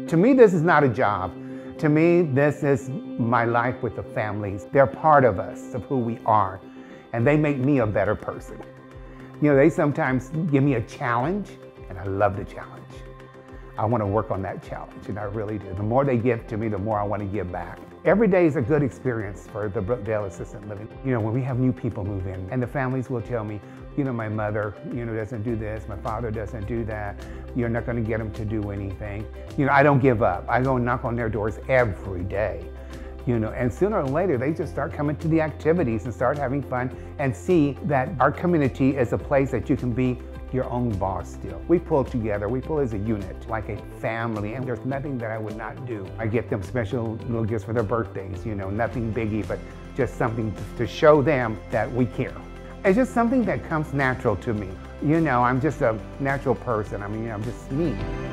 To me, this is not a job. To me, this is my life with the families. They're part of us, of who we are, and they make me a better person. You know, they sometimes give me a challenge, and I love the challenge. I want to work on that challenge, and I really do. The more they give to me, the more I want to give back. Every day is a good experience for the Brookdale Assisted Living. You know, when we have new people move in, and the families will tell me, you know, my mother, you know, doesn't do this, my father doesn't do that, you're not going to get them to do anything. You know, I don't give up. I go and knock on their doors every day. You know, and sooner or later, they just start coming to the activities and start having fun and see that our community is a place that you can be your own boss still. We pull together, we pull as a unit, like a family, and there's nothing that I would not do. I get them special little gifts for their birthdays, you know, nothing biggie, but just something to show them that we care. It's just something that comes natural to me. You know, I'm just a natural person. I mean, I'm just me.